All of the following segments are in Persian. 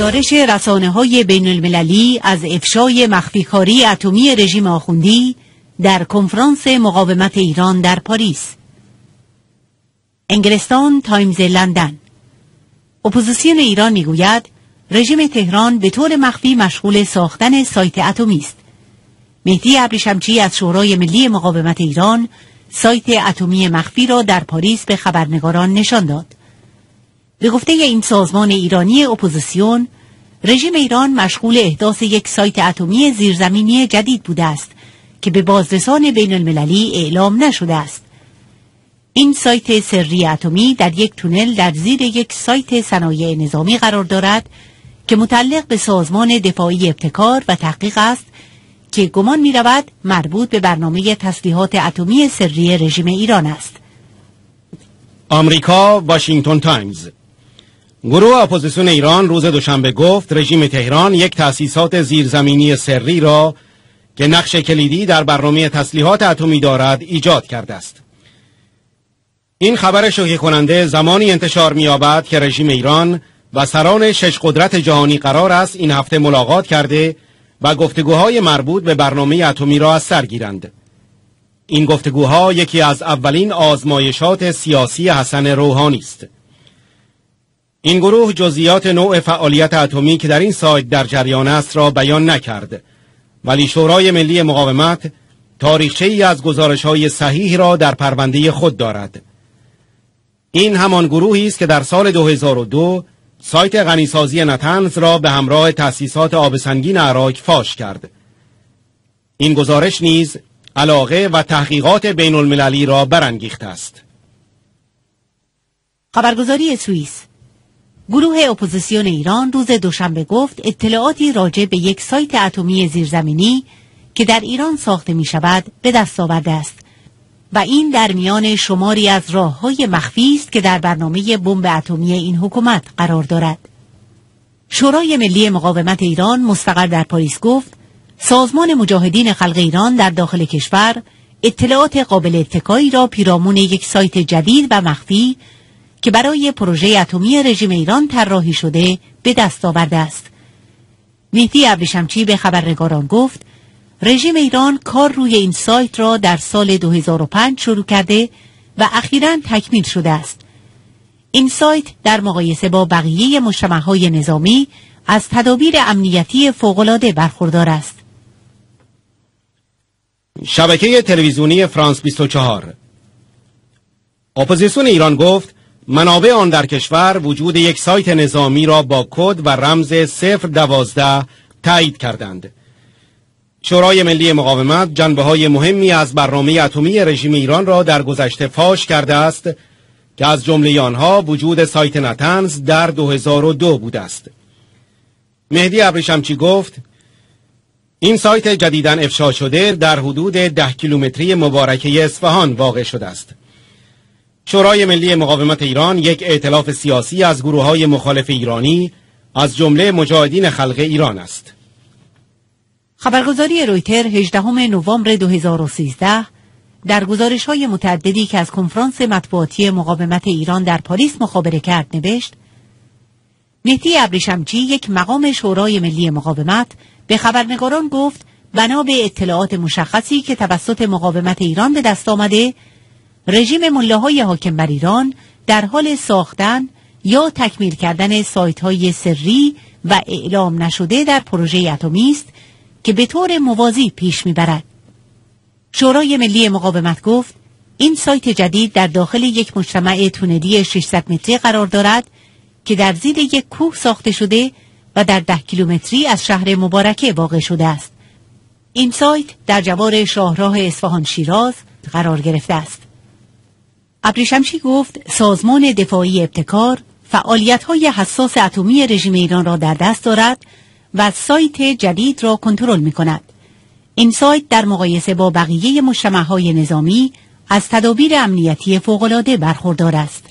گزارش رسانه‌های بین‌المللی از افشای مخفیکاری اتمی رژیم آخوندی در کنفرانس مقاومت ایران در پاریس. انگلستان تایمز لندن. اپوزیسیون ایران میگوید رژیم تهران به طور مخفی مشغول ساختن سایت اتمی است. مهدی ابریشمچی از شورای ملی مقاومت ایران سایت اتمی مخفی را در پاریس به خبرنگاران نشان داد. به گفته این سازمان ایرانی اپوزیسیون، رژیم ایران مشغول احداث یک سایت اتمی زیرزمینی جدید بوده است که به بازرسان بین المللی اعلام نشده است. این سایت سری اتمی در یک تونل در زیر یک سایت صنایع نظامی قرار دارد که متعلق به سازمان دفاعی ابتکار و تحقیق است که گمان می رود مربوط به برنامه تسلیحات اتمی سری رژیم ایران است. آمریکا، واشنگتن تایمز. گروه اپوزیسیون ایران روز دوشنبه گفت رژیم تهران یک تأسیسات زیرزمینی سری را که نقش کلیدی در برنامه تسلیحات اتمی دارد ایجاد کرده است. این خبر شوکه کننده زمانی انتشار می‌یابد که رژیم ایران و سران 6 قدرت جهانی قرار است این هفته ملاقات کرده و گفتگوهای مربوط به برنامه اتمی را از سر گیرند. این گفتگوها یکی از اولین آزمایشات سیاسی حسن روحانی است. این گروه جزئیات نوع فعالیت اتمی که در این سایت در جریان است را بیان نکرد، ولی شورای ملی مقاومت تاریخچه‌ای از گزارش‌های صحیح را در پرونده خود دارد. این همان گروهی است که در سال 2002 سایت غنیسازی نتنز را به همراه تأسیسات آب سنگین عراق فاش کرد. این گزارش نیز علاقه و تحقیقات بین المللی را برانگیخته است. خبرگزاری سوئیس. گروه اپوزیسیون ایران روز دوشنبه گفت اطلاعاتی راجع به یک سایت اتمی زیرزمینی که در ایران ساخته می شود به دست آورده است و این در میان شماری از راه‌های مخفی است که در برنامه بمب اتمی این حکومت قرار دارد. شورای ملی مقاومت ایران مستقر در پاریس گفت سازمان مجاهدین خلق ایران در داخل کشور اطلاعات قابل اتکایی را پیرامون یک سایت جدید و مخفی که برای پروژه اتمی رژیم ایران طراحی شده به دست آورده است. مهدی ابریشمچی به خبرنگاران گفت رژیم ایران کار روی این سایت را در سال 2005 شروع کرده و اخیراً تکمیل شده است. این سایت در مقایسه با بقیه مجتمع‌های نظامی از تدابیر امنیتی فوق‌العاده برخوردار است. شبکه تلویزیونی فرانس 24. اپوزیسیون ایران گفت منابع آن در کشور وجود یک سایت نظامی را با کد و رمز 012 تایید کردند. شورای ملی مقاومت جنبه‌های مهمی از برنامه اتمی رژیم ایران را در گذشته فاش کرده است که از جمله آنها وجود سایت نتنز در 2002 بوده است. مهدی ابریشمچی گفت این سایت جدیداً افشا شده در حدود 10 کیلومتری مبارکه اصفهان واقع شده است. شورای ملی مقاومت ایران یک ائتلاف سیاسی از گروه‌های مخالف ایرانی از جمله مجاهدین خلق ایران است. خبرگزاری رویتر 18 نوامبر 2013 در گزارش‌های متعددی که از کنفرانس مطبوعاتی مقاومت ایران در پاریس مخابره کرد نوشت مهدی ابریشمچی یک مقام شورای ملی مقاومت به خبرنگاران گفت بنا به اطلاعات مشخصی که توسط مقاومت ایران به دست آمده رژیم ملاهای حاکم بر ایران در حال ساختن یا تکمیل کردن سایت‌های سری و اعلام نشده در پروژه اتمی است که به طور موازی پیش می‌برد. شورای ملی مقاومت گفت این سایت جدید در داخل یک مجتمع تونلی 600 متری قرار دارد که در زیر یک کوه ساخته شده و در 10 کیلومتری از شهر مبارکه واقع شده است. این سایت در جوار شاهراه اصفهان شیراز قرار گرفته است. ابریشمچی گفت سازمان دفاعی ابتکار فعالیت‌های حساس اتمی رژیم ایران را در دست دارد و سایت جدید را کنترل می‌کند. این سایت در مقایسه با بقیه مجتمع‌های نظامی از تدابیر امنیتی فوق‌العاده برخوردار است.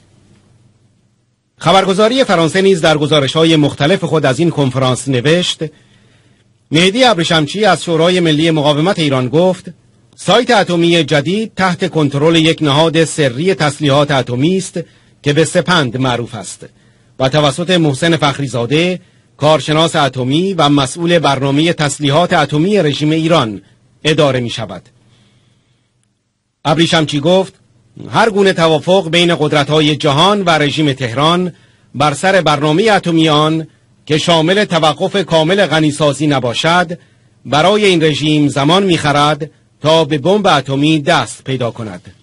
خبرگزاری فرانسه نیز در گزارش‌های مختلف خود از این کنفرانس نوشت مهدی ابریشمچی از شورای ملی مقاومت ایران گفت سایت اتمی جدید تحت کنترل یک نهاد سری تسلیحات اتمی است که به سپند معروف است و توسط محسن فخریزاده کارشناس اتمی و مسئول برنامه تسلیحات اتمی رژیم ایران اداره می شود. ابریشمچی گفت هر گونه توافق بین قدرت‌های جهان و رژیم تهران بر سر برنامه اتمی آن که شامل توقف کامل غنیسازی نباشد برای این رژیم زمان می‌خرد تا به بمب اتمی دست پیدا کند.